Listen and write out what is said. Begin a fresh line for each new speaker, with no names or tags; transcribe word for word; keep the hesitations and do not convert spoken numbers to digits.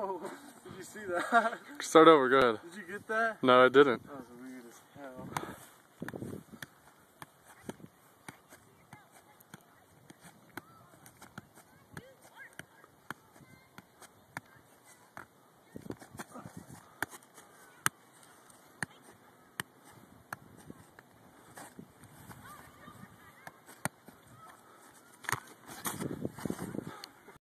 Whoa, did you see that?
Start over, go ahead.
Did you get that?
No, I didn't.
That was